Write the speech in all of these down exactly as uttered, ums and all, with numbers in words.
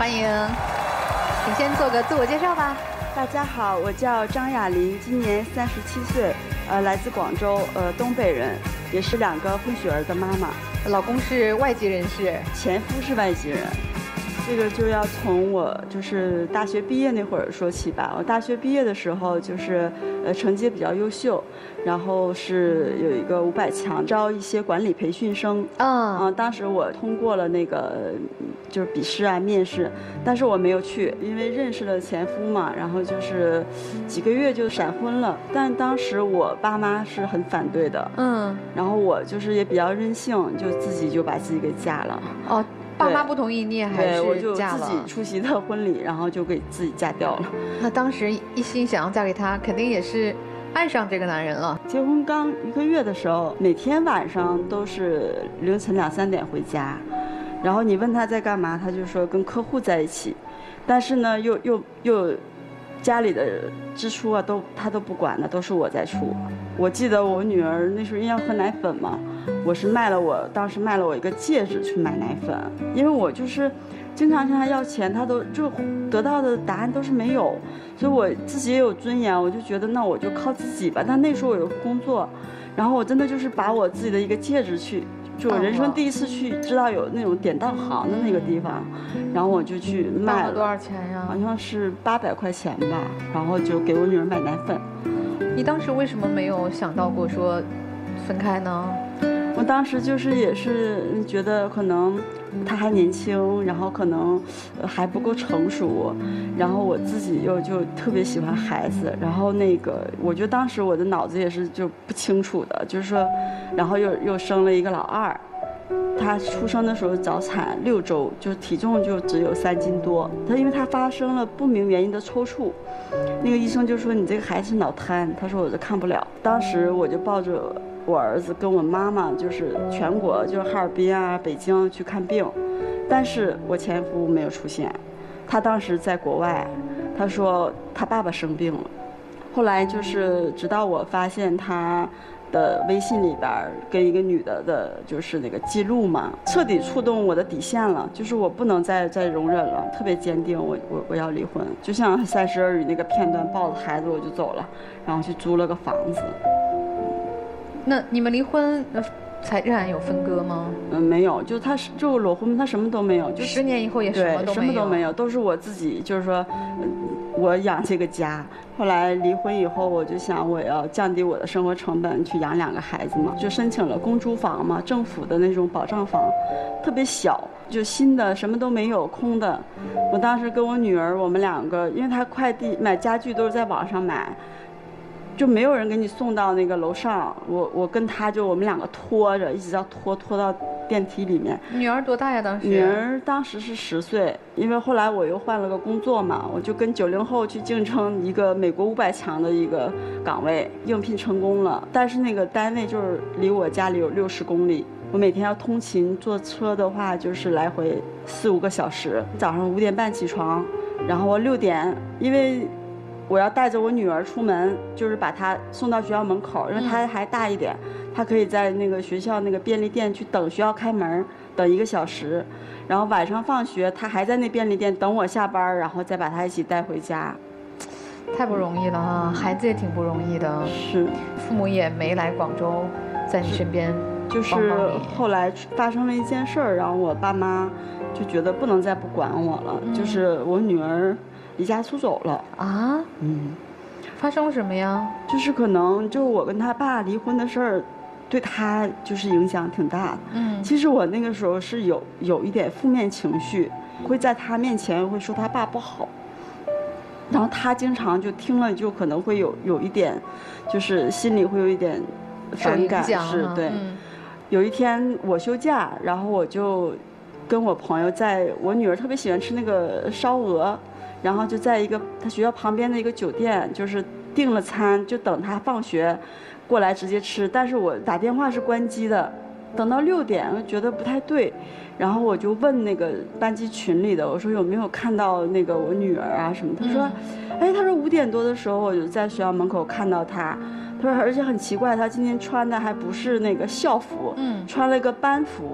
欢迎，请先做个自我介绍吧。 大家好，我叫张雅琳，今年三十七岁，呃，来自广州，呃，东北人，也是两个混血儿的妈妈。 老公是外籍人士， 前夫是外籍人。这个就要从我就是大学毕业那会儿说起吧。我大学毕业的时候，就是呃成绩比较优秀，然后是有一个五百强招一些管理培训生。 嗯啊，当时我通过了那个就是笔试啊、面试，但是我没有去，因为认识了前夫嘛，然后就是几个月就闪婚了。但当时我爸妈是很反对的。 嗯， 然后我就是也比较任性，就自己就把自己给嫁了。 哦。爸妈不同意，你也还是嫁了？ 对，我就自己出席的婚礼，然后就给自己嫁掉了。 那当时一心想要嫁给他，肯定也是爱上这个男人了。 结婚刚一个月的时候，每天晚上都是凌晨两三点回家，然后你问他在干嘛，他就说跟客户在一起，但是呢，又又又家里的支出啊，都他都不管的，都是我在出。我记得我女儿那时候因为要喝奶粉嘛，我是卖了我当时卖了我一个戒指去买奶粉，因为我就是经常向她要钱，她都就得到的答案都是没有，所以我自己也有尊严，我就觉得那我就靠自己吧。但那时候我有工作，然后我真的就是把我自己的一个戒指去，就我人生第一次去知道有那种典当行的那个地方，然后我就去卖了。 多少钱呀？ 好像是八百块钱吧，然后就给我女儿买奶粉。 你当时为什么没有想到过说分开呢？ 我当时就是也是觉得可能他还年轻，然后可能还不够成熟，然后我自己又就特别喜欢孩子，然后那个我觉得当时我的脑子也是就不清楚的，就是说，然后又又生了一个老二。他出生的时候早产六周，就体重就只有三斤多。他因为他发生了不明原因的抽搐，那个医生就说你这个孩子是脑瘫，他说我这看不了。当时我就抱着我儿子跟我妈妈，就是全国就是哈尔滨啊、北京去看病，但是我前夫没有出现，他当时在国外，他说他爸爸生病了。后来就是直到我发现他的微信里边跟一个女的的就是那个记录嘛，彻底触动我的底线了，就是我不能再再容忍了，特别坚定，我我我要离婚。就像《三十而已》那个片段，抱着孩子我就走了，然后去租了个房子。 那你们离婚财产有分割吗？ 嗯，没有，就他就裸婚，他什么都没有，就十年以后也什么都没有， 什么都没有，都是我自己，就是说，我养这个家。后来离婚以后，我就想我要降低我的生活成本，去养两个孩子嘛，就申请了公租房嘛，政府的那种保障房，特别小，就新的，什么都没有，空的。我当时跟我女儿，我们两个，因为她快递买家具都是在网上买。就没有人给你送到那个楼上，我我跟他就我们两个拖着，一直要拖拖到电梯里面。 女儿多大呀？当时女儿当时是十岁，因为后来我又换了个工作嘛，我就跟九零后去竞争一个美国五百强的一个岗位，应聘成功了。但是那个单位就是离我家里有六十公里，我每天要通勤，坐车的话就是来回四五个小时。早上五点半起床，然后我六点，因为我要带着我女儿出门，就是把她送到学校门口，因为她还大一点，她可以在那个学校那个便利店去等学校开门，等一个小时，然后晚上放学她还在那便利店等我下班，然后再把她一起带回家。 太不容易了哈，孩子也挺不容易的。 是， 父母也没来广州，在你身边帮帮你。 就是后来发生了一件事儿，然后我爸妈就觉得不能再不管我了，嗯、就是我女儿离家出走了啊。 嗯， 发生了什么呀？ 就是可能就我跟他爸离婚的事儿，对他就是影响挺大的。 嗯， 其实我那个时候是有有一点负面情绪，会在他面前会说他爸不好，然后他经常就听了就可能会有有一点，就是心里会有一点反感，是对。嗯、有一天我休假，然后我就跟我朋友在我女儿特别喜欢吃那个烧鹅。然后就在一个他学校旁边的一个酒店，就是订了餐，就等他放学过来直接吃。但是我打电话是关机的，等到六点，我觉得不太对，然后我就问那个班级群里的，我说有没有看到那个我女儿啊什么？他说，哎，他说五点多的时候我就在学校门口看到他，他说而且很奇怪，他今天穿的还不是那个校服，嗯，穿了一个班服。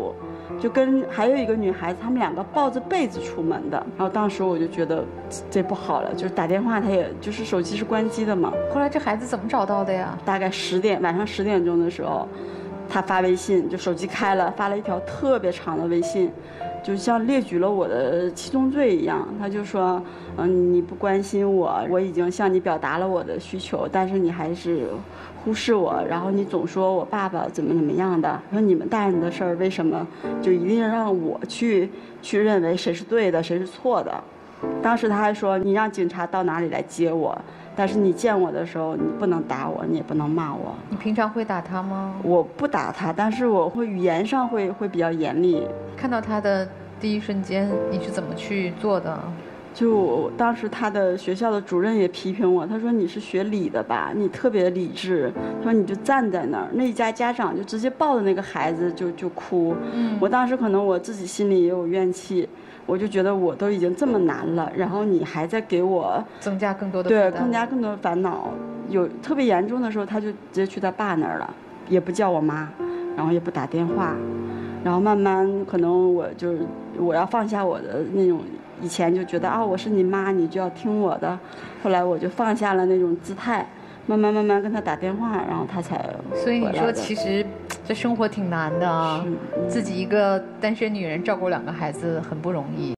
就跟还有一个女孩子，他们两个抱着被子出门的。然后当时我就觉得这不好了，就是打电话，他也就是手机是关机的嘛。 后来这孩子怎么找到的呀？ 大概十点晚上十点钟的时候，他发微信，就手机开了，发了一条特别长的微信。就像列举了我的七宗罪一样，他就说，嗯，你不关心我，我已经向你表达了我的需求，但是你还是忽视我，然后你总说我爸爸怎么怎么样的，说你们大人的事儿为什么就一定让我去去认为谁是对的，谁是错的？当时他还说，你让警察到哪里来接我，但是你见我的时候，你不能打我，你也不能骂我。 你平常会打他吗？ 我不打他，但是我会语言上会会比较严厉。 看到他的第一瞬间，你是怎么去做的？ 就当时他的学校的主任也批评我，他说你是学理的吧，你特别理智，他说你就站在那儿，那一家家长就直接抱着那个孩子就就哭。嗯，我当时可能我自己心里也有怨气，我就觉得我都已经这么难了，然后你还在给我增加更多的对增加更多的烦恼。有特别严重的时候，他就直接去他爸那儿了，也不叫我妈，然后也不打电话，然后慢慢可能我就我要放下我的那种。以前就觉得啊，我是你妈，你就要听我的。后来我就放下了那种姿态，慢慢慢慢跟他打电话，然后他才回来的。 所以你说，其实这生活挺难的啊，自己一个单身女人照顾两个孩子很不容易。